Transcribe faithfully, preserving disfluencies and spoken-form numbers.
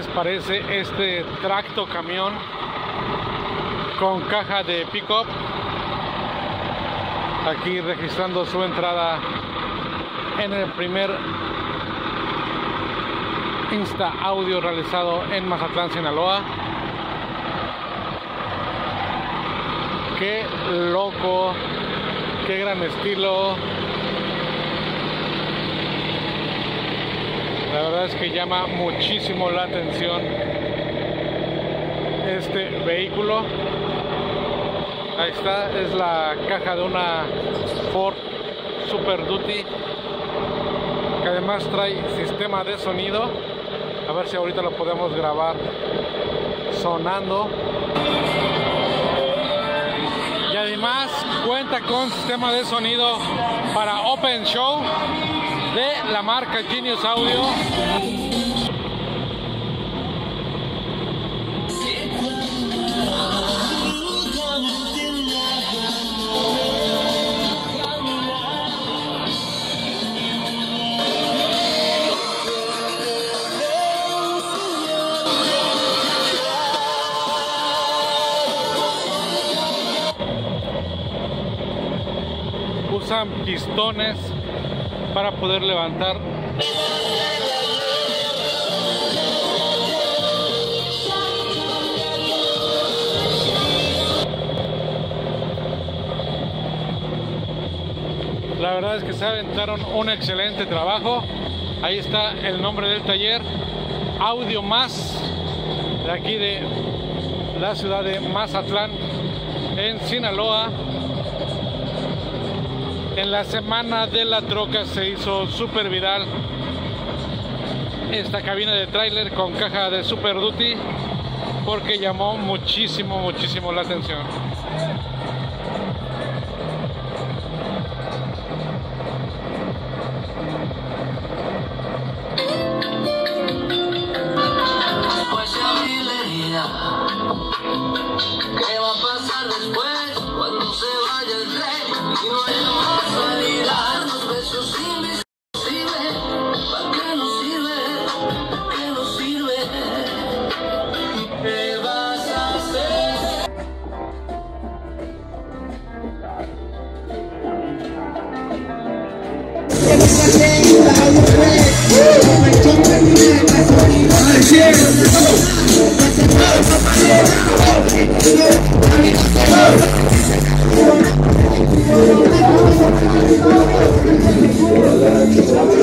les parece este tracto camión con caja de pick-up? Aquí registrando su entrada en el primer Insta Audio realizado en Mazatlán, Sinaloa. Qué loco, qué gran estilo. La verdad es que llama muchísimo la atención este vehículo. Ahí está, es la caja de una Ford Super Duty, que además trae sistema de sonido. A ver si ahorita lo podemos grabar sonando. Y además cuenta con sistema de sonido para Open Show de la marca Genius Audio. Usan pistones para poder levantar la verdad es que se aventaron un excelente trabajo. Ahí está el nombre del taller, Audio Más, de aquí de la ciudad de Mazatlán, en Sinaloa. En la semana de la troca se hizo súper viral esta cabina de tráiler con caja de Super Duty, porque llamó muchísimo, muchísimo la atención. ¿Qué va a pasar después cuando se vaya el tren y no haya más salida? Los besos invisibles, ¿para qué nos sirve? ¿Qué nos sirve? ¿Qué vas a hacer? We'll be right back.